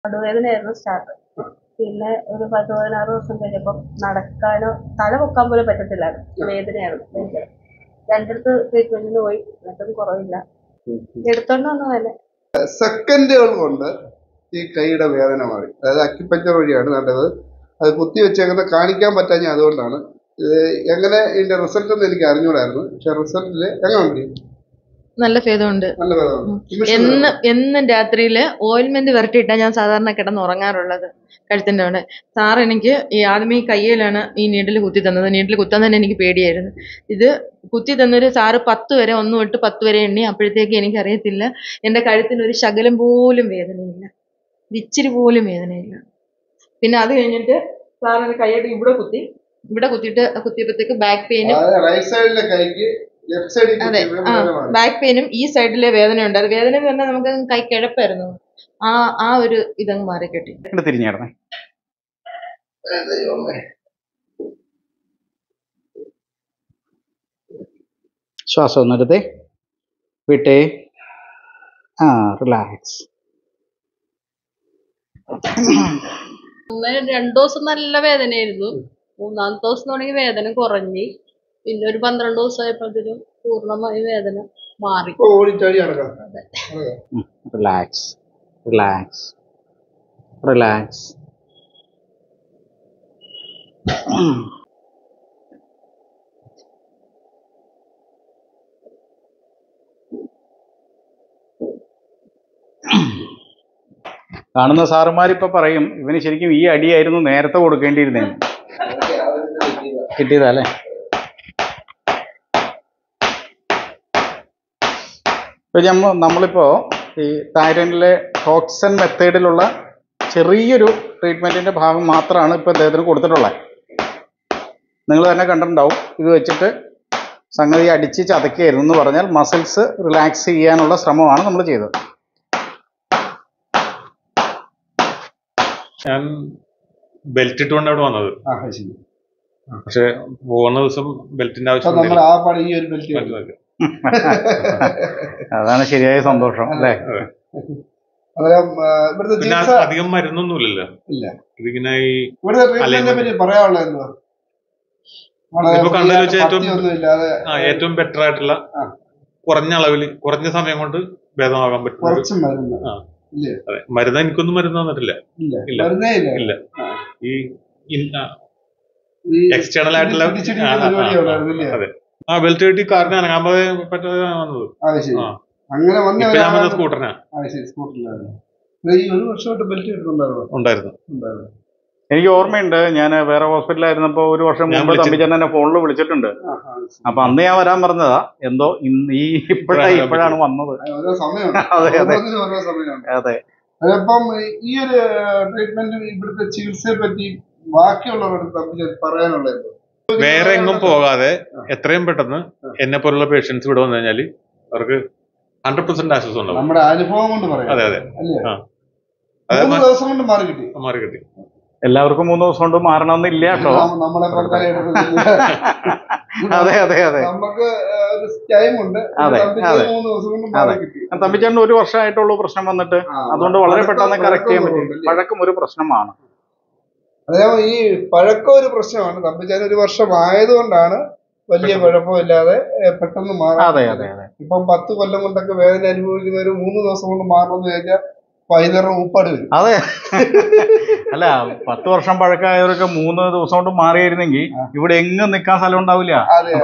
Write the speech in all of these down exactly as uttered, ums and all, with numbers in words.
നടുവേദനയായിരുന്നു start. പിന്നെ ഒരു പത്ത് പതിനാറ് ദിവസം കഴിഞ്ഞപ്പം നടക്കാനോ തല പൊക്കാൻ പോലും പറ്റത്തില്ലായിരുന്നു. വേദനയായിരുന്നു ഭയങ്കര. രണ്ടിടത്ത് ട്രീറ്റ്മെന്റിന് പോയി, എന്നിട്ടും കുറവില്ല. എടുത്തോണ്ട് വന്നതല്ലേ. സെക്കൻഡുകൾ കൊണ്ട് ഈ കൈയുടെ വേദന മാറി. അതായത് അക്യുപഞ്ചർ വഴിയാണ് നല്ലത്. അത് കുത്തി വെച്ചേക്കുന്ന കാണിക്കാൻ പറ്റാഞ്ഞ അതുകൊണ്ടാണ്. എങ്ങനെ ഇതിന്റെ റിസൾട്ട് എന്ന് എനിക്ക് അറിഞ്ഞൂടായിരുന്നു. പക്ഷെ റിസൾട്ടില് എങ്ങനെ നല്ല ഭേദമുണ്ട്. എന്നും എന്നും രാത്രിയില് ഓയിൽമെന്റ് വരട്ടിയിട്ടാ ഞാൻ സാധാരണ കിടന്ന് ഉറങ്ങാറുള്ളത് കഴുത്തിന്റെ അവിടെ. സാർ എനിക്ക് ഈ ആദ്യമേ ഈ കയ്യിലാണ് ഈ നീഡിൽ കുത്തി തന്നത്. നീഡിൽ കുത്താൻ തന്നെ എനിക്ക് പേടിയായിരുന്നു. ഇത് കുത്തി തന്നൊരു സാറ് പത്ത് വരെ ഒന്ന് തൊട്ട് പത്ത് വരെ എണ്ണി. അപ്പോഴത്തേക്ക് എനിക്കറിയത്തില്ല, എൻ്റെ കഴുത്തിന് ഒരു ശകലം പോലും വേദനയില്ല, ഇച്ചിരി പോലും വേദനയില്ല. പിന്നെ അത് കഴിഞ്ഞിട്ട് സാറിന് കൈയായിട്ട് ഇവിടെ കുത്തി, ഇവിടെ കുത്തിയിട്ട് കുത്തിയപ്പോഴത്തേക്ക് ബാക്ക് പെയിനും അതെ ആ ബാക്ക് പെയിനും ഈ സൈഡിലെ വേദന ഉണ്ട്. അത് വേദന എന്ന് പറഞ്ഞാൽ നമുക്ക് കൈ കിഴപ്പായിരുന്നു. ആ ആ ഒരു ഇതങ്ങ് മാറി കിട്ടി. തിരിഞ്ഞേടണേ. ശ്വാസം ഒന്നെടുത്തേ, വിട്ടേ. ആ റിലാക്സ്. രണ്ടു ദിവസം നല്ല വേദനയായിരുന്നു. മൂന്നാമത്തെ ദിവസം തുടങ്ങി വേദന കുറഞ്ഞ്, പിന്നെ ഒരു പന്ത്രണ്ട് ദിവസമായപ്പോഴത്തേക്കും പൂർണ്ണമായി വേദന മാറി. Relax relax relax. കാണുന്ന സാറുമാരിപ്പോ പറയും ഇവന് ശരിക്കും ഈ അടിയായിരുന്നു നേരത്തെ കൊടുക്കേണ്ടിയിരുന്നേ. കിട്ടിയതല്ലേ? ഇപ്പം നമ്മളിപ്പോൾ ഈ തായ്ലൻഡിലെ ടോക്സൻ മെത്തേഡിലുള്ള ചെറിയൊരു ട്രീറ്റ്മെൻറ്റിൻ്റെ ഭാഗം മാത്രമാണ് ഇപ്പോൾ അദ്ദേഹത്തിന് കൊടുത്തിട്ടുള്ളത്. നിങ്ങൾ തന്നെ കണ്ടിട്ടുണ്ടാവും. ഇത് വെച്ചിട്ട് സംഗതി അടിച്ച് ചതക്കുകയായിരുന്നു എന്ന് പറഞ്ഞാൽ മസിൽസ് റിലാക്സ് ചെയ്യാനുള്ള ശ്രമമാണ് നമ്മൾ ചെയ്തത്. ഞാൻ ബെൽറ്റ് ഇട്ടുകൊണ്ട് അവിടെ വന്നത്. പക്ഷെ പോകുന്ന ദിവസം ബെൽറ്റിന്റെ ആവശ്യം അതാണ് ശരിയായ സന്തോഷം അല്ലേ? പിന്നെ അധികം മരുന്നൊന്നുമില്ലല്ലോ. ഇതിങ്ങനെ ഈ ഇപ്പൊ കണ്ടതിൽ വെച്ച് ഏറ്റവും ആ ഏറ്റവും ബെറ്റർ ആയിട്ടുള്ള കുറഞ്ഞ അളവിൽ കുറഞ്ഞ സമയം കൊണ്ട് ഭേദമാകാൻ പറ്റും. അതെ, മരുന്ന് എനിക്കൊന്നും മരുന്ന് തന്നിട്ടില്ല. ഇല്ല ഇല്ല ഈ എക്സ്റ്റേണൽ ആയിട്ടുള്ള അതെ ആ ബെൽറ്റ് കെട്ടി കാറിന് അനങ്ങാൻ പറ്റാതെ വന്നത്. ഇപ്പൊ ഞാൻ വന്നത് സ്കൂട്ടറിനാ. ഉണ്ടായിരുന്നു. എനിക്ക് ഓർമ്മയുണ്ട്, ഞാൻ വേറെ ഹോസ്പിറ്റലായിരുന്നപ്പോ ഒരു വർഷം മുമ്പ് തമ്പിച്ചേട്ടൻ എന്നെ ഫോണിൽ വിളിച്ചിട്ടുണ്ട്. അപ്പൊ അന്ന് ഞാൻ വരാൻ പറഞ്ഞതാ. എന്തോ ഈ ഇപ്പോഴാണ് ഇപ്പോഴാണ് വന്നത്. അതെ അതെ അതെ. അപ്പം ഈ ഒരു ട്രീറ്റ്മെന്റ് ഇവിടുത്തെ ചികിത്സയെ പറ്റി ബാക്കിയുള്ളവരുടെ പറയാനുള്ളത് വേറെ എങ്ങും പോകാതെ എത്രയും പെട്ടെന്ന് എന്നെ പോലുള്ള പേഷ്യൻസ് ഇവിടെ വന്നു കഴിഞ്ഞാല് അവർക്ക് ഹൺഡ്രഡ് പെർസെന്റ് ആശ്വാസം ഉണ്ടാവും. നമ്മുടെ അനുഭവം കൊണ്ട് പറയാം. അതെ അതെ ദിവസം കൊണ്ട് മാറി കിട്ടി മാറി കിട്ടി എല്ലാവർക്കും മൂന്ന് ദിവസം കൊണ്ട് മാറണമെന്നില്ല കേട്ടോ. അതെ അതെ അതെ നമുക്ക് ടൈം ഉണ്ട്. അതെ അതെ അതെ. തമ്പിച്ചേട്ടൻ ഒരു വർഷമായിട്ടുള്ളൂ പ്രശ്നം വന്നിട്ട്. അതുകൊണ്ട് വളരെ പെട്ടെന്ന് കറക്റ്റ് ചെയ്യാൻ പറ്റും. പഴക്കം ഒരു പ്രശ്നമാണ്. അതേപോലെ ഈ പഴക്കം ഒരു പ്രശ്നമാണ്. തമ്പിച്ചേട്ടൻ ഒരു വർഷം ആയതുകൊണ്ടാണ് വലിയ കുഴപ്പമില്ലാതെ പെട്ടെന്ന് മാറാം. ഇപ്പം പത്ത് കൊല്ലം കൊണ്ടൊക്കെ വേദന അനുഭവിക്കുന്ന ഒരു മൂന്ന് ദിവസം കൊണ്ട് മാറണമെന്ന് ചോദിച്ചാൽ പതിനാറ് ഉപ്പാട് വരും. അതെ അല്ല, പത്ത് വർഷം പഴക്കമായവരൊക്കെ മൂന്ന് ദിവസം കൊണ്ട് മാറിയായിരുന്നെങ്കിൽ ഇവിടെ എങ്ങും നിൽക്കാൻ സ്ഥലം ഉണ്ടാവില്ല.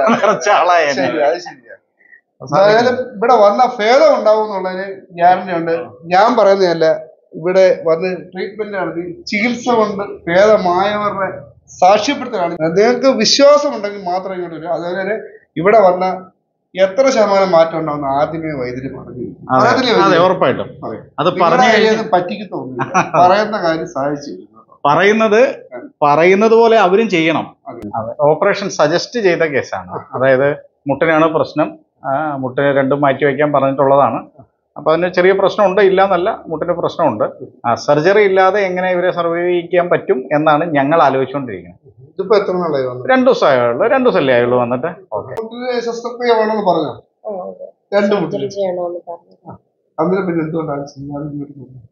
ഇവിടെ വന്ന ഭേദം ഉണ്ടാവും എന്നുള്ളതിന് ഗ്യാരണ്ടി ഉണ്ട്. ഞാൻ പറയുന്നതല്ല, ഇവിടെ വന്ന് ട്രീറ്റ്മെന്റ് നടത്തി ചികിത്സ കൊണ്ട് ഭേദമായവരുടെ സാക്ഷ്യപ്പെടുത്തലാണ്. നിങ്ങൾക്ക് വിശ്വാസം ഉണ്ടെങ്കിൽ മാത്രം ഇങ്ങോട്ട് വരും. അതുപോലെ തന്നെ ഇവിടെ വന്ന എത്ര ശതമാനം മാറ്റം ഉണ്ടാവുന്ന ആദ്യമേ വൈദ്യുതി പറഞ്ഞു. ഉറപ്പായിട്ടും അത് പറ്റിക്ക് തോന്നുന്നില്ല. പറയുന്ന കാര്യം സാധിച്ചു. പറയുന്നത് പറയുന്നത് പോലെ അവരും ചെയ്യണം. ഓപ്പറേഷൻ സജസ്റ്റ് ചെയ്ത കേസാണ്. അതായത് മുട്ടിനാണ് പ്രശ്നം, മുട്ടിന് രണ്ടും മാറ്റി വയ്ക്കാൻ പറഞ്ഞിട്ടുള്ളതാണ്. അപ്പൊ അതിന് ചെറിയ പ്രശ്നമുണ്ട്, ഇല്ല എന്നല്ല, മുട്ടിന് പ്രശ്നമുണ്ട്. സർജറി ഇല്ലാതെ എങ്ങനെ ഇവരെ സർവൈവ് ചെയ്യാൻ പറ്റും എന്നാണ് ഞങ്ങൾ ആലോചിച്ചുകൊണ്ടിരിക്കുന്നത്. ഇതിപ്പോ എത്ര നാളായി വന്നു? രണ്ടു ദിവസമായുള്ളൂ. രണ്ടു ദിവസമല്ലേ ആയുള്ളൂ വന്നിട്ട്. ശസ്ത്രക്രിയ വേണമെന്ന് പറഞ്ഞോ? രണ്ടു മുട്ടിൽ. അന്നേരം പിന്നെ എന്തുകൊണ്ടാണ്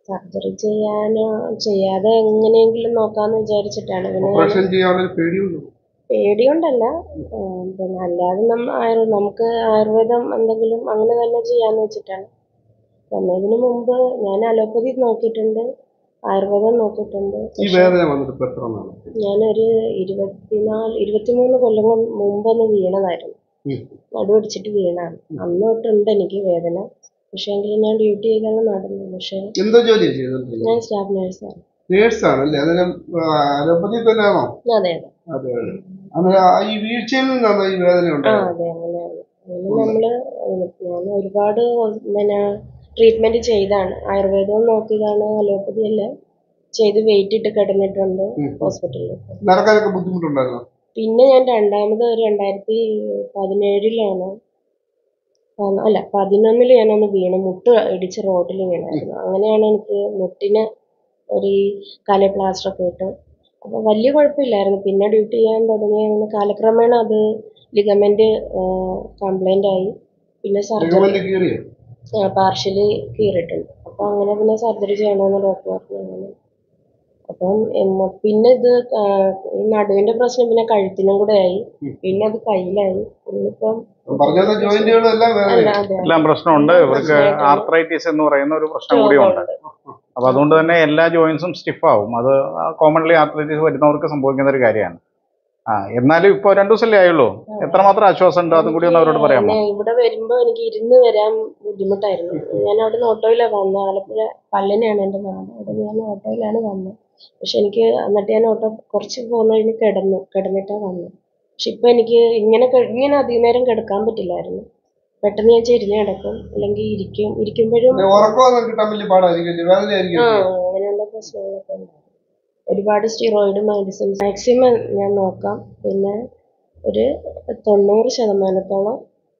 സർജറി ചെയ്യാനോ ചെയ്യാതെ എങ്ങനെയെങ്കിലും നോക്കാന്ന് വിചാരിച്ചിട്ടാണ്. പിന്നെ ഓപ്പറേഷൻ ചെയ്യാനുള്ള പേടിയുണ്ടോ? പേടികൊണ്ടല്ല, പിന്നെ അല്ലാതെ നമ്മ ആയുർ നമുക്ക് ആയുർവേദം എന്തെങ്കിലും അങ്ങനെ തന്നെ ചെയ്യാന്ന് വെച്ചിട്ടാണ്. വന്നതിന് മുമ്പ് ഞാൻ അലോപ്പതി നോക്കിയിട്ടുണ്ട്, ആയുർവേദം നോക്കിയിട്ടുണ്ട്. ഈ വേദന വന്നിട്ട് ഇപ്പൊ എത്ര നാളായി? ഞാനൊരു ഇരുപത്തിനാല് ഇരുപത്തിമൂന്ന് കൊല്ലം കൊണ്ട് മുമ്പൊന്ന് വീണതായിരുന്നു. നടുവടിച്ചിട്ട് വീണാണ്. അന്ന് തൊട്ടുണ്ട് എനിക്ക് വേദന. പക്ഷേ എങ്കിൽ ഞാൻ ഡ്യൂട്ടി ചെയ്താണ് നടന്നു. പക്ഷേ എന്തോ ജോലി ചെയ്തത്? ഞാൻ സ്റ്റാഫ് നേഴ്സാണ്. നേഴ്സാണല്ലേ? അതിന് അലോപ്പതി തന്നെയാണോ? അതെ അതെ അതെ അതെ. അങ്ങനെ ഈ വീഴ്ചയിൽ നിന്നാണോ ഈ വേദന ആ ഉണ്ടായത്? അതെ അങ്ങനെയാണ്. അങ്ങനെ നമ്മള് ഞാൻ ഒരുപാട് പിന്നെ ട്രീറ്റ്മെന്റ് ചെയ്താണ്. ആയുർവേദവും നോക്കിയതാണ്, അലോപ്പതി എല്ലാം ചെയ്ത് വെയിറ്റ് ഇട്ട് കിടന്നിട്ടുണ്ട് ഹോസ്പിറ്റലിൽ. നടക്കാനൊക്കെ ബുദ്ധിമുട്ടുണ്ടായിരുന്നോ? പിന്നെ ഞാൻ രണ്ടാമത് രണ്ടായിരത്തി പതിനേഴിലാണ് അല്ല പതിനൊന്നില് ഞാനൊന്ന് വീണു, മുട്ട് ഇടിച്ച് റോഡിൽ വീണായിരുന്നു. അങ്ങനെയാണ് എനിക്ക് മുട്ടിന് ഒരു കാലെ പ്ലാസ്റ്റർ ഒക്കെ ഇട്ട്. അപ്പോൾ വലിയ കുഴപ്പമില്ലായിരുന്നു. പിന്നെ ഡ്യൂട്ടി ചെയ്യാൻ തുടങ്ങി. അങ്ങനെ കാലക്രമേണ അത് ലിഗമെന്റ് കംപ്ലൈന്റ് ആയി. പിന്നെ സർജറി പാർഷ്യലി കീറിയിട്ടുണ്ട്. അപ്പോൾ അങ്ങനെ പിന്നെ സർജറി ചെയ്യണമെന്ന് ഡോക്ടർ പറഞ്ഞു. അങ്ങനെ അപ്പം പിന്നെ ഇത് ഈ നടുവിന്റെ പ്രശ്നം പിന്നെ കഴുത്തിനും കൂടെ ആയി, പിന്നെ അത് കയ്യിലായി. ഇന്നിപ്പം എല്ലാം പ്രശ്നമുണ്ട്. ഇവർക്ക് ആർത്രൈറ്റിസ് എന്ന് പറയുന്ന ഒരു പ്രശ്നം കൂടിയുണ്ട്. അപ്പൊ അതുകൊണ്ട് തന്നെ എല്ലാ ജോയിൻസും സ്റ്റിഫ് ആവും. അത് കോമൺലി ആർത്രൈറ്റിസ് വരുന്നവർക്ക് സംഭവിക്കുന്ന ഒരു കാര്യമാണ്. ആ എന്നാലും ഇപ്പൊ രണ്ടു ദിവസമല്ലേ ആയുള്ളൂ, എത്രമാത്രം ആശ്വാസം ഉണ്ട് അതും കൂടി ഒന്ന് അവരോട് പറയാമോ? ഇവിടെ വരുമ്പോ എനിക്ക് ഇരുന്ന് വരാൻ ബുദ്ധിമുട്ടായിരുന്നു. ഞാൻ അവിടെ നിന്ന് ഓട്ടോയിലാണ് വന്നത്. ആലപ്പുഴ പല്ലനെയാണ് എൻ്റെ നാട്. അവിടെ ഞാൻ ഓട്ടോയിലാണ് വന്നത്. പക്ഷെ എനിക്ക് എന്നിട്ട് ഞാൻ ഓട്ടോ കുറച്ച് പോകുന്ന കഴിഞ്ഞ് കിടന്നു കിടന്നിട്ടാണ് വന്നത്. പക്ഷെ ഇപ്പൊ എനിക്ക് ഇങ്ങനെ ഇങ്ങനെ അധികം നേരം കിടക്കാൻ പറ്റില്ലായിരുന്നു. പെട്ടെന്ന് ഞാൻ ചെരിഞ്ഞ് കിടക്കും, അല്ലെങ്കിൽ ഇരിക്കും. ഇരിക്കുമ്പോഴും ആ അങ്ങനെയുള്ള പ്രശ്നങ്ങളൊക്കെ ഉണ്ട്. ഒരുപാട് സ്റ്റിറോയിഡ് മെഡിസിൻസ് മാക്സിമം ഞാൻ നോക്കാം. പിന്നെ ഒരു തൊണ്ണൂറ് ശതമാനത്തോളം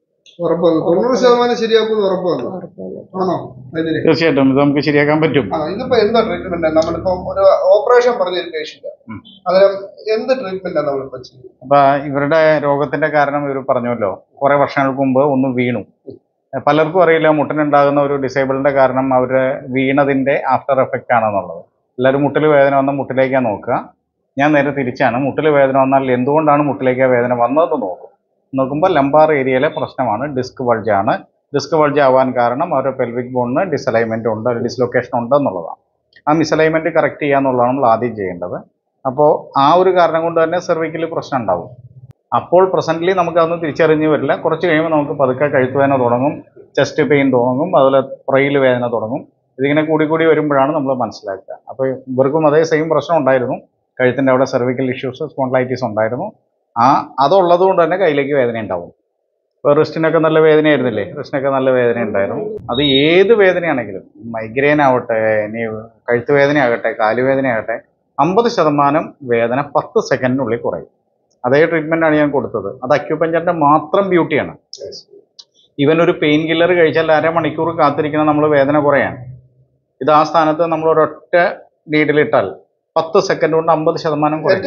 തീർച്ചയായിട്ടും ഇത് നമുക്ക് ശരിയാക്കാൻ പറ്റും. ഇതിപ്പോ എന്താ ട്രീറ്റ്മെന്റ്? നമ്മളിപ്പോ ഒരു ഓപ്പറേഷൻ പറഞ്ഞൊരു പേഷ്യന്റ്, അതിലും എന്ത് ട്രീറ്റ്മെന്റാണ് നമ്മളിപ്പോ ചെയ്യുന്നത്? അപ്പൊ ഇവരുടെ രോഗത്തിന്റെ കാരണം ഇവർ പറഞ്ഞല്ലോ, കുറെ വർഷങ്ങൾക്ക് മുമ്പ് ഒന്ന് വീണു. പലർക്കും അറിയില്ല മുട്ടിനുണ്ടാകുന്ന ഒരു ഡിസേബിളിന്റെ കാരണം അവര് വീണതിന്റെ ആഫ്റ്റർ എഫക്റ്റ് ആണെന്നുള്ളത്. എല്ലാവരും മുട്ടിൽ വേദന വന്നാൽ മുട്ടിലേക്കാണ് നോക്കുക. ഞാൻ നേരെ തിരിച്ചാണ്. മുട്ടിൽ വേദന വന്നാൽ എന്തുകൊണ്ടാണ് മുട്ടിലേക്ക് വേദന വന്നതെന്ന് നോക്കും. നോക്കുമ്പോൾ ലംബാർ ഏരിയയിലെ പ്രശ്നമാണ്, ഡിസ്ക് ബൾജാണ്. ഡിസ്ക് ബൾജ് ആവാൻ കാരണം അവരുടെ പെൽവിക് ബോണിന് ഡിസലൈൻമെന്റ് ഉണ്ട്, ഡിസ്ലൊക്കേഷൻ ഉണ്ട് എന്നുള്ളതാണ്. ആ മിസലൈൻമെന്റ് കറക്റ്റ് ചെയ്യുക എന്നുള്ളതാണ് നമ്മൾ ആദ്യം ചെയ്യേണ്ടത്. അപ്പോൾ ആ ഒരു കാരണം കൊണ്ട് തന്നെ സെർവിക്കൽ പ്രശ്നം ഉണ്ടാവും. അപ്പോൾ പ്രസന്റ്ലി നമുക്ക് അതൊന്നും തിരിച്ചറിഞ്ഞ് വരില്ല. കുറച്ച് കഴിയുമ്പോൾ നമുക്ക് പതുക്കെ കഴുത്ത് വേദന തുടങ്ങും, ചെസ്റ്റ് പെയിൻ തുടങ്ങും, അതുപോലെ പുറയിൽ വേദന തുടങ്ങും. ഇതിങ്ങനെ കൂടി കൂടി വരുമ്പോഴാണ് നമ്മൾ മനസ്സിലാക്കുക. അപ്പോൾ ഇവർക്കും അതേ സെയിം പ്രശ്നം ഉണ്ടായിരുന്നു. കഴുത്തിൻ്റെ അവിടെ സെർവിക്കൽ ഇഷ്യൂസ്, സ്പോണ്ടലൈറ്റിസ് ഉണ്ടായിരുന്നു. ആ അതുള്ളത് കൊണ്ട് തന്നെ കയ്യിലേക്ക് വേദന ഉണ്ടാവും. ഇപ്പോൾ റിസ്റ്റിനൊക്കെ നല്ല വേദനയായിരുന്നില്ലേ? റിസ്റ്റിനൊക്കെ നല്ല വേദന ഉണ്ടായിരുന്നു. അത് ഏത് വേദനയാണെങ്കിലും, മൈഗ്രെയിൻ ആവട്ടെ, ഇനി കഴുത്ത് വേദനയാകട്ടെ, കാലുവേദനയാകട്ടെ, അമ്പത് ശതമാനം വേദന പത്ത് സെക്കൻഡിനുള്ളിൽ കുറയും. അതേ ട്രീറ്റ്മെൻറ്റാണ് ഞാൻ കൊടുത്തത്. അത് അക്യൂപഞ്ചറിൻ്റെ മാത്രം ബ്യൂട്ടിയാണ്. ഈവൻ ഒരു പെയിൻ കില്ലർ കഴിച്ചാൽ അരമണിക്കൂർ കാത്തിരിക്കണം നമ്മൾ വേദന കുറയാൻ. ഇത് ആ സ്ഥാനത്ത് നമ്മൾ ഒരൊറ്റ നീഡിലിട്ടാൽ പത്ത് സെക്കൻഡ് കൊണ്ട് അമ്പത് ശതമാനം കുറയും.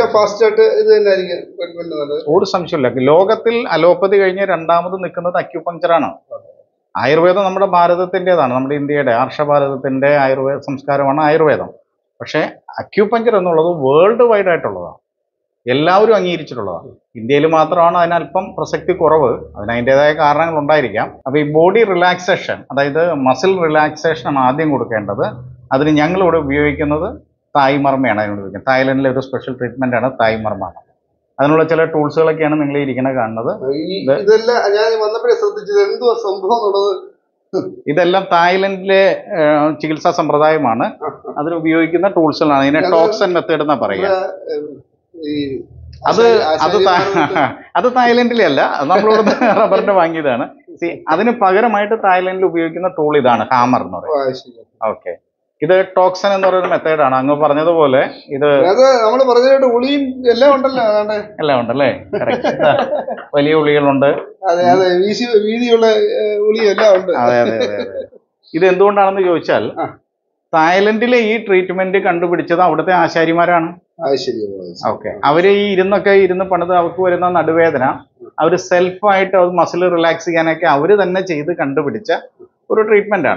ഒരു സംശയമില്ല. ലോകത്തിൽ അലോപ്പതി കഴിഞ്ഞ് രണ്ടാമത് നിൽക്കുന്നത് അക്യൂപങ്ചറാണ്. ആയുർവേദം നമ്മുടെ ഭാരതത്തിൻ്റെതാണ്, നമ്മുടെ ഇന്ത്യയുടെ ആർഷഭാരതത്തിൻ്റെ ആയുർവേദ സംസ്കാരമാണ് ആയുർവേദം. പക്ഷേ അക്യൂപങ്ചർ എന്നുള്ളത് വേൾഡ് വൈഡ് ആയിട്ടുള്ളതാണ്, എല്ലാവരും അംഗീകരിച്ചിട്ടുള്ളതാണ്. ഇന്ത്യയിൽ മാത്രമാണ് അതിനല്പം പ്രസക്തി കുറവ്. അതിന് അതിൻ്റെതായ കാരണങ്ങൾ ഉണ്ടായിരിക്കാം. അപ്പോൾ ഈ ബോഡി റിലാക്സേഷൻ, അതായത് മസിൽ റിലാക്സേഷൻ ആണ് ആദ്യം കൊടുക്കേണ്ടത്. അതിന് ഞങ്ങളിവിടെ ഉപയോഗിക്കുന്നത് തായ് മർമ്മയാണ്. അതിനോട് ഉപയോഗിക്കുന്നത് തായ്ലൻഡിലെ ഒരു സ്പെഷ്യൽ ട്രീറ്റ്മെന്റ് ആണ് തായ് മർമ്മ. അതിനുള്ള ചില ടൂൾസുകളൊക്കെയാണ് നിങ്ങൾ ഇരിക്കുന്നത് കാണുന്നത്. ഇതെല്ലാം തായ്ലൻഡിലെ ചികിത്സാ സമ്പ്രദായമാണ്. അതിൽ ഉപയോഗിക്കുന്ന ടൂൾസുകളാണ്. ഇതിനെ ടോക്സൻ മെത്തേഡ് എന്നാ പറയുക. അത് അത് അത് തായ്ലൻഡിലെ അല്ല, നമ്മളിവിടെ റബ്ബറിന്റെ വാങ്ങിയതാണ്. അതിന് പകരമായിട്ട് തായ്ലൻഡിൽ ഉപയോഗിക്കുന്ന ടൂൾ ഇതാണ്, ഹാമർ എന്ന് പറയുന്നത്. ഓക്കെ, ഇത് ടോക്സൻ എന്ന് പറയുന്ന മെത്തേഡാണ്. അങ്ങ് പറഞ്ഞതുപോലെ ഇത് നമ്മൾ പറഞ്ഞ ഉളിയും എല്ലാം ഉണ്ടല്ലോ, എല്ലാം ഉണ്ടല്ലേ? വലിയ ഉളികളുണ്ട്, വീതിയുള്ള ഉളിയും എല്ലാം ഉണ്ട്. അതെ അതെ അതെ അതെ. ഇത് എന്തുകൊണ്ടാണെന്ന് ചോദിച്ചാൽ തായ്ലൻഡിലെ ഈ ട്രീറ്റ്മെന്റ് കണ്ടുപിടിച്ചത് അവിടുത്തെ ആശാരിമാരാണ്. ഓക്കെ, അവര് ഈ ഇരുന്നൊക്കെ ഇരുന്ന് പണിത് അവർക്ക് വരുന്ന നടുവേദന അവര് സെൽഫായിട്ട് അത് മസിൽ റിലാക്സ് ചെയ്യാനൊക്കെ അവര് തന്നെ ചെയ്ത് കണ്ടുപിടിച്ച ഒരു ട്രീറ്റ്മെന്റ് ആണ്.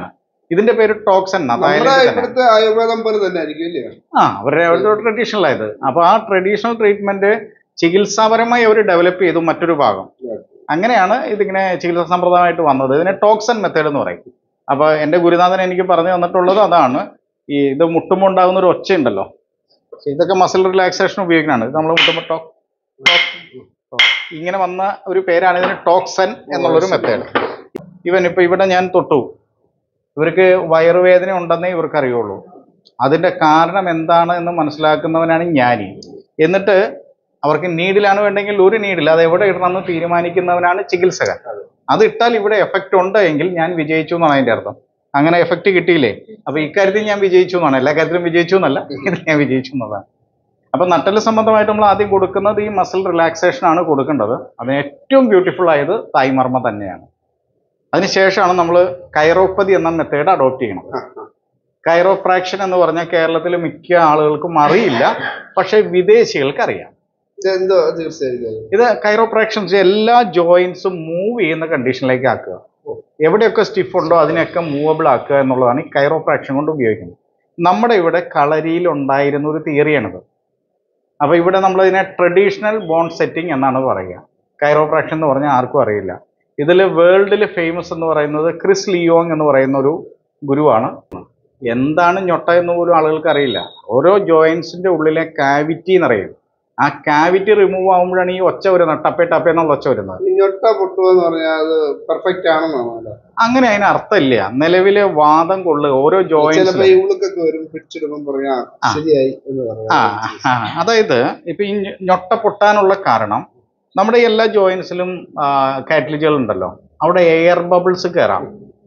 ഇതിന്റെ പേര് ടോക്സൻ എന്നാ. നമ്മുടെ തായ്ലൻഡിൽ തന്നെ. ഇവിടുത്തെ ആയുർവേദം പോലെ തന്നെ ആയിരിക്കും അല്ലേ? ആ അവരുടെ അവരുടെ ട്രഡീഷണൽ ആയത്. അപ്പൊ ആ ട്രഡീഷണൽ ട്രീറ്റ്മെന്റ് ചികിത്സാപരമായി അവർ ഡെവലപ്പ് ചെയ്തു മറ്റൊരു ഭാഗം. അങ്ങനെയാണ് ഇതിങ്ങനെ ചികിത്സാ സമ്പ്രദായമായിട്ട് വന്നത്. ഇതിനെ ടോക്സൻ മെത്തേഡ് എന്ന് പറയും. അപ്പൊ എന്റെ ഗുരുനാഥൻ എനിക്ക് പറഞ്ഞു തന്നിട്ടുള്ളത് അതാണ്. ഈ ഇത് മുട്ടുമ്പോൾ ഉണ്ടാകുന്ന ഒരു ഒച്ച ഉണ്ടല്ലോ, ഇതൊക്കെ മസിൽ റിലാക്സേഷൻ ഉപയോഗിക്കുന്നതാണ്. ഇത് നമ്മൾ മുട്ടുമ്പോൾ ടോക് ഇങ്ങനെ വന്ന ഒരു പേരാണ് ഇതിന് ടോക്സൻ എന്നുള്ളൊരു മെത്തേഡ്. ഇവൻ ഇപ്പൊ ഇവിടെ ഞാൻ തൊട്ടു, ഇവർക്ക് വയറുവേദന ഉണ്ടെന്നേ ഇവർക്ക് അറിയുള്ളൂ. അതിന്റെ കാരണം എന്താണ് എന്ന് മനസ്സിലാക്കുന്നവനാണ് ഞാൻ. എന്നിട്ട് അവർക്ക് നീഡിലാണ് വേണ്ടെങ്കിൽ ഒരു നീഡിൽ അത് എവിടെ ഇടണമെന്ന് തീരുമാനിക്കുന്നവനാണ് ചികിത്സകൻ. അത് ഇട്ടാൽ ഇവിടെ എഫക്റ്റ് ഉണ്ട് എങ്കിൽ ഞാൻ വിജയിച്ചു എന്നാണ് അതിന്റെ അർത്ഥം. അങ്ങനെ എഫക്റ്റ് കിട്ടിയില്ലേ, അപ്പൊ ഇക്കാര്യത്തിൽ ഞാൻ വിജയിച്ചു എന്നാണ്. എല്ലാ കാര്യത്തിലും വിജയിച്ചു എന്നല്ല, ഇത് ഞാൻ വിജയിച്ചു എന്നതാണ്. അപ്പൊ നട്ടല് സംബന്ധമായിട്ട് നമ്മൾ ആദ്യം കൊടുക്കുന്നത് ഈ മസിൽ റിലാക്സേഷൻ ആണ് കൊടുക്കേണ്ടത്. അതിന് ഏറ്റവും ബ്യൂട്ടിഫുൾ ആയത് തായ്മർമ്മ തന്നെയാണ്. അതിനുശേഷമാണ് നമ്മൾ കൈറോപ്പതി എന്ന മെത്തേഡ് അഡോപ്റ്റ് ചെയ്യണം. കൈറോപ്രാക്ഷൻ എന്ന് പറഞ്ഞാൽ കേരളത്തിൽ മിക്ക ആളുകൾക്കും അറിയില്ല, പക്ഷെ വിദേശികൾക്ക് അറിയാം. ഇത് കൈറോപ്രാക്ഷൻ എല്ലാ ജോയിന്റ്സും മൂവ് ചെയ്യുന്ന കണ്ടീഷനിലേക്ക് ആക്കുക. എവിടെയൊക്കെ സ്റ്റിഫ് ഉണ്ടോ അതിനെയൊക്കെ മൂവബിൾ ആക്കുക എന്നുള്ളതാണ് ഈ കൈറോപ്രാക്ഷൻ കൊണ്ട് ഉപയോഗിക്കുന്നത്. നമ്മുടെ ഇവിടെ കളരിയിൽ ഉണ്ടായിരുന്ന ഒരു തിയറിയാണിത്. അപ്പൊ ഇവിടെ നമ്മൾ ഇതിനെ ട്രഡീഷണൽ ബോൺ സെറ്റിംഗ് എന്നാണ് പറയുക. കൈറോപ്രാക്ഷൻ എന്ന് പറഞ്ഞാൽ ആർക്കും അറിയില്ല. ഇതിൽ വേൾഡിൽ ഫേമസ് എന്ന് പറയുന്നത് ക്രിസ് ലിയോങ് എന്ന് പറയുന്ന ഒരു ഗുരുവാണ്. എന്താണ് ഞൊട്ട എന്ന് പോലും ആളുകൾക്ക് അറിയില്ല. ഓരോ ജോയിന്റ്സിന്റെ ഉള്ളിലെ കാവിറ്റി എന്നറിയും. ആ കാവിറ്റി റിമൂവ് ആകുമ്പോഴാണ് ഈ ഒച്ച വരുന്നത്, ടപ്പേ ടപ്പേ എന്നുള്ള ഒച്ച വരുന്നത്. അങ്ങനെ അതിന് അർത്ഥമില്ല. നിലവിലെ വാദം കൊള്ളുക ഓരോ ജോയിന്റ്സ്. അതായത് ഇപ്പൊ ഈ ഞൊട്ട പൊട്ടാനുള്ള കാരണം നമ്മുടെ എല്ലാ ജോയിന്റ്സിലും കാറ്റ്ലിജുകൾ ഉണ്ടല്ലോ, അവിടെ എയർ ബബിൾസ് കയറാം.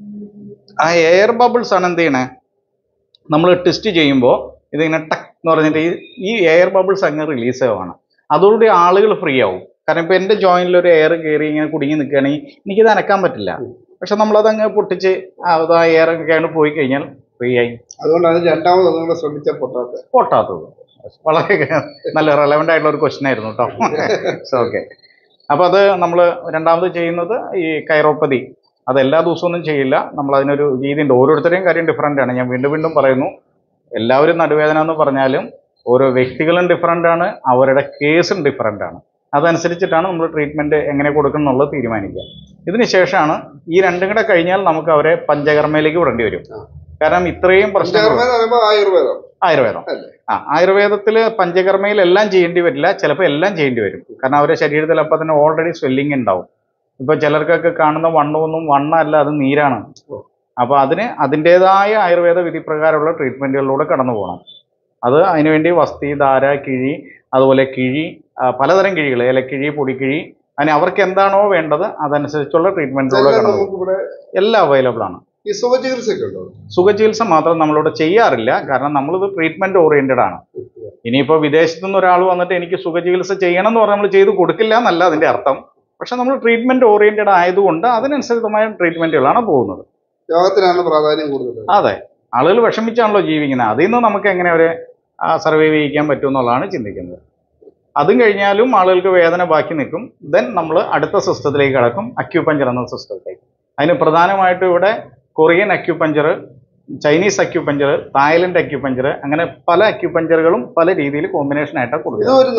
ആ എയർ ബബിൾസ് ആണ് എന്ത് ചെയ്യണേ, നമ്മൾ ടെസ്റ്റ് ചെയ്യുമ്പോൾ ഇതിങ്ങനെ ടക്ക് എന്ന് പറഞ്ഞിട്ട് ഈ എയർ ബബിൾസ് അങ്ങ് റിലീസ് ആവുകയാണ്. അതോടുകൂടി ആളുകൾ ഫ്രീ ആവും. കാരണം ഇപ്പൊ എന്റെ ജോയിന്റിൽ ഒരു എയർ കയറി ഇങ്ങനെ കുടുങ്ങി നിൽക്കുകയാണെങ്കിൽ എനിക്കിത് അനക്കാൻ പറ്റില്ല. പക്ഷെ നമ്മളത് അങ്ങ് പൊട്ടിച്ച് ആ എയർ ഒക്കെ അങ്ങ് പോയി കഴിഞ്ഞാൽ ഫ്രീ ആയി. അതുകൊണ്ടാണ് രണ്ടാമത് ശ്രമിച്ചാൽ പൊട്ടാത്തത് പൊട്ടാത്തത് വളരെ നല്ല റെലവൻ്റ് ആയിട്ടുള്ള ഒരു ക്വസ്റ്റ്യൻ ആയിരുന്നു കേട്ടോ. ഓക്കെ. അപ്പോൾ അത് നമ്മൾ രണ്ടാമത് ചെയ്യുന്നത് ഈ കൈറോപ്പതി. അത് എല്ലാ ദിവസവും ഒന്നും ചെയ്യില്ല, നമ്മൾ അതിനൊരു രീതിയുണ്ട്. ഓരോരുത്തരെയും കാര്യം ഡിഫറൻ്റ് ആണ്. ഞാൻ വീണ്ടും വീണ്ടും പറയുന്നു, എല്ലാവരും നടുവേദന എന്ന് പറഞ്ഞാലും ഓരോ വ്യക്തികളും ഡിഫറൻ്റ് ആണ്, അവരുടെ കേസും ഡിഫറൻ്റ് ആണ്. അതനുസരിച്ചിട്ടാണ് നമ്മൾ ട്രീറ്റ്മെൻറ്റ് എങ്ങനെ കൊടുക്കണം എന്നുള്ളത് തീരുമാനിക്കുക. ഇതിന് ശേഷമാണ് ഈ രണ്ടും കൂടെ കഴിഞ്ഞാൽ നമുക്ക് അവരെ പഞ്ചകർമ്മയിലേക്ക് വിടേണ്ടി വരും. കാരണം ഇത്രയും പ്രശ്നങ്ങൾ ആയുർവേദം ആയുർവേദം ആ ആയുർവേദത്തിൽ പഞ്ചകർമ്മയിൽ എല്ലാം ചെയ്യേണ്ടി വരില്ല, ചിലപ്പോൾ എല്ലാം ചെയ്യേണ്ടി വരും. കാരണം അവരുടെ ശരീരത്തിൽ അപ്പം തന്നെ ഓൾറെഡി സ്വെല്ലിങ് ഉണ്ടാവും. ഇപ്പൊ ചിലർക്കൊക്കെ കാണുന്ന വണ്ണമൊന്നും വണ്ണമല്ല, അത് നീരാണ്. അപ്പൊ അതിന് അതിൻ്റെതായ ആയുർവേദ വിധിപ്രകാരമുള്ള ട്രീറ്റ്മെന്റുകളിലൂടെ കടന്നു പോകണം. അത് അതിനുവേണ്ടി വസ്തി, ധാര, കിഴി, അതുപോലെ കിഴി, പലതരം കിഴികൾ, ഇലക്കിഴി, പൊടിക്കിഴി, അതിന് അവർക്ക് എന്താണോ വേണ്ടത് അതനുസരിച്ചുള്ള ട്രീറ്റ്മെന്റിലൂടെ കടന്നു പോകും. എല്ലാം അവൈലബിൾ ആണ്. ഈ സുഖചികിത്സയൊക്കെ ഉണ്ടോ? സുഖചികിത്സ മാത്രം നമ്മളിവിടെ ചെയ്യാറില്ല, കാരണം നമ്മളിത് ട്രീറ്റ്മെന്റ് ഓറിയന്റഡ് ആണ്. ഇനിയിപ്പോൾ വിദേശത്തു നിന്ന് ഒരാൾ വന്നിട്ട് എനിക്ക് സുഖചികിത്സ ചെയ്യണം എന്ന് പറഞ്ഞാൽ നമ്മൾ ചെയ്ത് കൊടുക്കില്ല എന്നല്ല അതിന്റെ അർത്ഥം. പക്ഷെ നമ്മൾ ട്രീറ്റ്മെന്റ് ഓറിയന്റഡ് ആയതുകൊണ്ട് അതിനനുസരിതമായ ട്രീറ്റ്മെന്റുകളാണ് പോകുന്നത്. രോഗത്തിനാണ് പ്രാധാന്യം കൂടുതൽ. അതെ, ആളുകൾ വിഷമിച്ചാണല്ലോ ജീവിക്കുന്നത്. അതിൽ നിന്ന് നമുക്ക് എങ്ങനെ അവരെ സർവൈവ് ചെയ്യിക്കാൻ പറ്റും എന്നുള്ളതാണ് ചിന്തിക്കുന്നത്. അതും കഴിഞ്ഞാലും ആളുകൾക്ക് വേദന ബാക്കി നിൽക്കും. ദെൻ നമ്മൾ അടുത്ത സിസ്റ്റത്തിലേക്ക് കടക്കും, അക്യൂപഞ്ചർ എന്ന സിസ്റ്റത്തിലേക്ക്. അതിന് പ്രധാനമായിട്ടും ഇവിടെ Korean acupuncture, Chinese acupuncture, Thailand acupuncture, അങ്ങനെ പല അക്യൂപഞ്ചറുകളും പല രീതിയിൽ കോമ്പിനേഷൻ ആയിട്ടാണ് കൊടുക്കുന്നത്.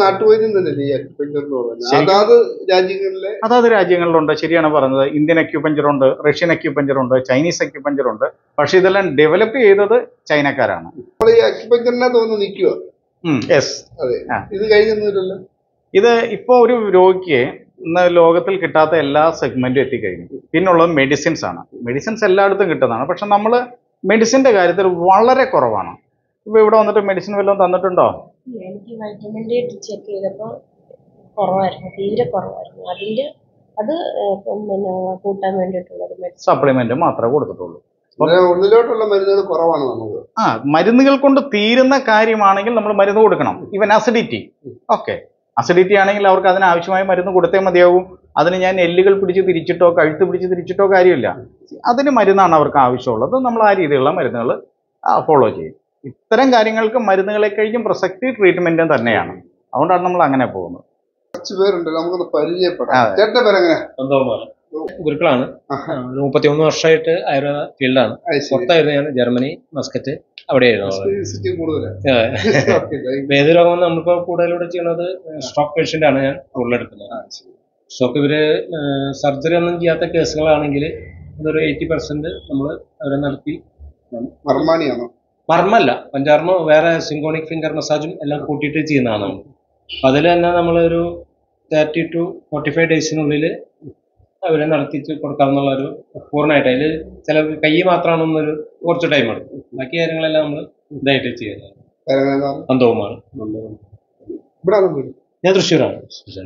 അതാത് രാജ്യങ്ങളിലുണ്ട്. ശരിയാണ് പറഞ്ഞത്. ഇന്ത്യൻ അക്യൂപഞ്ചർ ഉണ്ട്, റഷ്യൻ അക്യൂപഞ്ചർ ഉണ്ട്, ചൈനീസ് അക്യൂപഞ്ചർ ഉണ്ട്. പക്ഷെ ഇതെല്ലാം ഡെവലപ്പ് ചെയ്തത് ചൈനക്കാരാണ്. ഇത് ഇപ്പൊ ഒരു രോഗിക്ക് ഇന്ന് ലോകത്തിൽ കിട്ടാത്ത എല്ലാ സെഗ്മെന്റും എത്തിക്കഴിഞ്ഞു. പിന്നുള്ളത് മെഡിസിൻസ് ആണ്. മെഡിസിൻസ് എല്ലായിടത്തും കിട്ടുന്നതാണ്. പക്ഷെ നമ്മൾ മെഡിസിന്റെ കാര്യത്തിൽ വളരെ കുറവാണ്. ഇപ്പൊ ഇവിടെ വന്നിട്ട് മെഡിസിൻ വല്ലതും തന്നിട്ടുണ്ടോ? എനിക്ക് വൈറ്റമിൻ ഡി ചെക്ക് ചെയ്തപ്പോൾ കുറവായിരുന്നു, തീരെ കുറവായിരുന്നു. അതിന്റെ അത് പിന്നെ കൂട്ടാൻ വേണ്ടിയിട്ടുള്ളത് സപ്ലിമെന്റ് മാത്രമേ കൊടുത്തിട്ടുള്ളൂ. ഉള്ളിലോട്ടുള്ള മരുന്നുകൾ കുറവാണ് നമുക്ക്. ആ മരുന്നുകൾ കൊണ്ട് തീരുന്ന കാര്യമാണെങ്കിൽ നമ്മൾ മരുന്ന് കൊടുക്കണം. ഈവൻ അസിഡിറ്റി, ഓക്കെ, അസിഡിറ്റി ആണെങ്കിൽ അവർക്ക് അതിനാവശ്യമായ മരുന്ന് കൊടുത്തേ മതിയാവും. അതിന് ഞാൻ എല്ലുകൾ പിടിച്ച് തിരിച്ചിട്ടോ കഴുത്ത് പിടിച്ച് തിരിച്ചിട്ടോ കാര്യമില്ല. അതിന് മരുന്നാണ് അവർക്ക് ആവശ്യമുള്ളത്. നമ്മൾ ആ രീതിയിലുള്ള മരുന്നുകൾ ഫോളോ ചെയ്യും. ഇത്തരം കാര്യങ്ങൾക്ക് മരുന്നുകളെ കഴിഞ്ഞും പ്രസക്തി ട്രീറ്റ്മെന്റും തന്നെയാണ്. അതുകൊണ്ടാണ് നമ്മൾ അങ്ങനെ പോകുന്നത്. കുറച്ച് പേരുണ്ട്, നമുക്കൊന്ന് പരിചയപ്പെടാം. ചേട്ടന്റെ പേരെങ്ങനെ? ഗുരുക്കളാണ്. ആഹാ. ഒരു മുപ്പത്തിയൊന്ന് വർഷമായിട്ട് ആയുർവേദ ഫീൽഡാണ്. അത് ശരി. പുറത്തായിരുന്നു ഞാൻ, ജർമ്മനി, മസ്കറ്റ് അവിടെയായിരുന്നു. Curiosity കൂടുതലാണ്. അതെ. Okay, thank you. വേദ രോഗം നമ്മളിപ്പോൾ കൂടുതലൂടെ ചെയ്യുന്നത് സ്ട്രോക്ക് പേഷ്യന്റ് ആണ് ഞാൻ കൂടുതലെടുക്കുന്നത്. ആ, ശരി. സ്ട്രോക്ക് ഇവര് സർജറി ഒന്നും ചെയ്യാത്ത കേസുകളാണെങ്കിൽ അതൊരു എയ്റ്റി പെർസെന്റ് നമ്മൾ അവരെ നടത്തി. മർമാണിയാണോ? മർമ്മല്ല, പഞ്ചാർമ്മ വേറെ സിങ്കോണിക് ഫിംഗർ മസാജും എല്ലാം കൂട്ടിയിട്ട് ചെയ്യുന്നതാണ് നമ്മൾ. അപ്പം അതിൽ തന്നെ നമ്മളൊരു തേർട്ടി ടു ഫോർട്ടി ഫൈവ് ഡേയ്സിനുള്ളിൽ അവരെ നടത്തിച്ച് കൊടുക്കാമെന്നുള്ള ഒരു പൂർണ്ണമായിട്ട്. അതിൽ ചില കൈ മാത്രമാണെന്നൊരു കുറച്ച് ടൈം എടുക്കും. ബാക്കി കാര്യങ്ങളെല്ലാം നമ്മൾ ഇതായിട്ട് ചെയ്യുന്നത്. അന്തവുമാണ്. ഇവിടെ ആണോ വീട്? ഞാൻ തൃശ്ശൂരാണ്.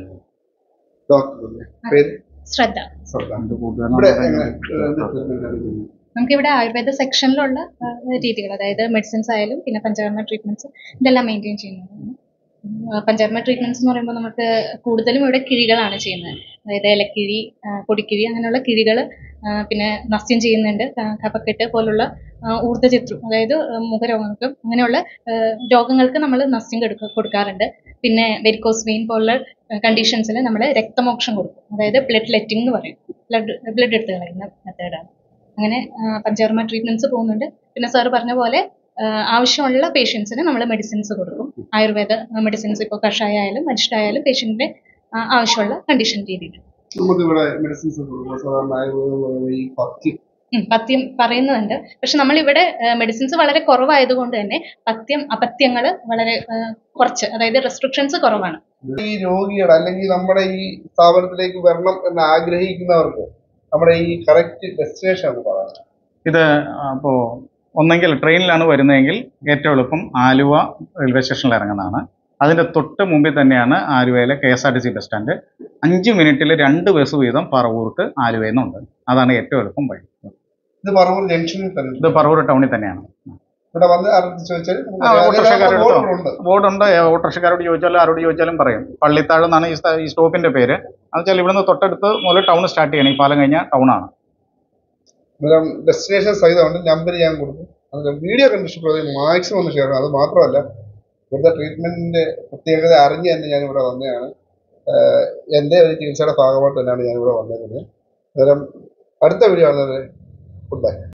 ഡോക്ടർ പേര്? ശ്രദ്ധ. ശ്രദ്ധ. ഇവിടെ എങ്ങനെ എന്ത് treatment ആണ് ചെയ്യുന്നത്? നമുക്കിവിടെ ആയുർവേദ സെക്ഷനിലുള്ള രീതികൾ, അതായത് മെഡിസിൻസ് ആയാലും പിന്നെ പഞ്ചകർമ്മ ട്രീറ്റ്മെന്റ്സ് ഇതെല്ലാം മെയിൻറ്റെയിൻ ചെയ്യുന്നതാണ്. ഉം, പഞ്ചകർമ്മ ട്രീറ്റ്മെന്റ്സ് എന്ന് പറയുമ്പോൾ നമുക്ക് കൂടുതലും ഇവിടെ കിഴികളാണ് ചെയ്യുന്നത്. അതായത് ഇലക്കിഴി, ആ, പൊടിക്കിഴി, അങ്ങനെയുള്ള കിഴികൾ, പിന്നെ നസ്യം ചെയ്യുന്നുണ്ട്. ക- കഫക്കെട്ട് പോലുള്ള ആ, ഊർജ്ജചിത്രു, അതായത് ആ, മുഖരോഗങ്ങൾക്കും അങ്ങനെയുള്ള ആ, രോഗങ്ങൾക്ക് നമ്മൾ നസ്യം കൊടുക്ക കൊടുക്കാറുണ്ട്. പിന്നെ വെരിക്കോസ് വെയിൻ പോലുള്ള കണ്ടീഷൻസിൽ നമ്മൾ രക്തമോക്ഷം കൊടുക്കും. അതായത് ബ്ലഡ് ലെറ്റിംഗ് എന്ന് പറയും. ബ്ലഡ് ബ്ലഡ് എടുത്ത് കളയുന്ന മെത്തേഡാണ്. അങ്ങനെ ആ, പഞ്ചകർമ്മ ട്രീറ്റ്മെന്റ്സ് പോകുന്നുണ്ട്. പിന്നെ സാർ പറഞ്ഞ പോലെ ആ, ആവശ്യമുള്ള പേഷ്യൻസിന് നമ്മൾ മെഡിസിൻസ് കൊടുക്കും. ആയുർവേദ മെഡിസിൻസ്, ഇപ്പോൾ കഷായ ആയാലും അരിഷ്ടായാലും പേഷ്യന്റിന്റെ ആവശ്യമുള്ള കണ്ടീഷൻ രീതിയിൽ. നമുക്ക് ഇവിടെ മെഡിസിൻസ് കൊടുക്കുമ്പോൾ സാധാരണ ആയുർവേദം എന്ന് പറയുമ്പോൾ ഈ പത്തി ഉം, പഥ്യം പറയുന്നുണ്ട്. പക്ഷെ നമ്മളിവിടെ മെഡിസിൻസ് വളരെ കുറവായതുകൊണ്ട് തന്നെ പഥ്യം അപഥ്യങ്ങൾ വളരെ ആ, കുറച്ച്, അതായത് റെസ്ട്രിക്ഷൻസ് കുറവാണ്. ഈ രോഗിയുടെ അല്ലെങ്കിൽ നമ്മുടെ ഈ സ്ഥാപനത്തിലേക്ക് വരണം എന്ന് ആഗ്രഹിക്കുന്നവർക്ക് നമ്മുടെ ഈ കറക്റ്റ് ഡെസ്റ്റിനേഷൻ ആണ് പറയുന്നത്. ഇത് അപ്പോൾ ഒന്നെങ്കിൽ ട്രെയിനിലാണ് വരുന്നതെങ്കിൽ ഏറ്റവും എളുപ്പം ആലുവ റെയിൽവേ സ്റ്റേഷനിൽ ഇറങ്ങുന്നതാണ്. അതിൻ്റെ തൊട്ട് മുമ്പിൽ തന്നെയാണ് ആലുവയിലെ K S R T C bus stand. അഞ്ച് മിനിറ്റിൽ രണ്ട് ബസ് വീതം പറവൂർക്ക് ആലുവയിൽ നിന്നുണ്ട്. അതാണ് ഏറ്റവും എളുപ്പം വഴി. ഇത് പറവൂർ ജംഗ്ഷനിൽ തന്നെ. ഇത് പറവൂർ ടൗണിൽ തന്നെയാണ്. ഇവിടെ വന്ന് ആരോട് ചോദിച്ചാൽ ആ, ഓട്ടോറിക്ഷക്കാരോട് ബോർഡുണ്ട്. ബോർഡുണ്ട്. ഓട്ടോറിക്ഷക്കാരോട് ചോദിച്ചാലും ആരോട് ചോദിച്ചാലും പറയും. പള്ളിത്താഴ് എന്നാണ് ഈ സ്ഥ- ഈ സ്റ്റോപ്പിന്റെ പേര്. അത് വെച്ചാൽ ഇവിടുന്ന് തൊട്ടടുത്ത് മുതൽ ടൗൺ സ്റ്റാർട്ട് ചെയ്യണം. ഈ പാലം കഴിഞ്ഞാൽ ടൗണാണ്. അന്നേരം ഡെസ്റ്റിനേഷൻ സഹിതമുണ്ട്. നമ്പർ ഞാൻ കൊടുക്കും. അതിന്റെ വീഡിയോ കണ്ടിഷ്ടപ്പെടുന്നത് മാക്സിമം ഒന്ന് ഷെയർ ചെയ്യണം. അത് മാത്രമല്ല ഇവിടുത്തെ ട്രീറ്റ്മെന്റിന്റെ പ്രത്യേകത അറിഞ്ഞ് തന്നെ ഞാൻ ഇവിടെ വന്നതാണ്. ആഹ് എൻ്റെ ഒരു ചികിത്സയുടെ ഭാഗമായിട്ട് തന്നെയാണ് ഞാൻ ഇവിടെ വന്നേക്കുന്നത്. അന്നേരം അടുത്ത വീഡിയോ ആണ്. Good by.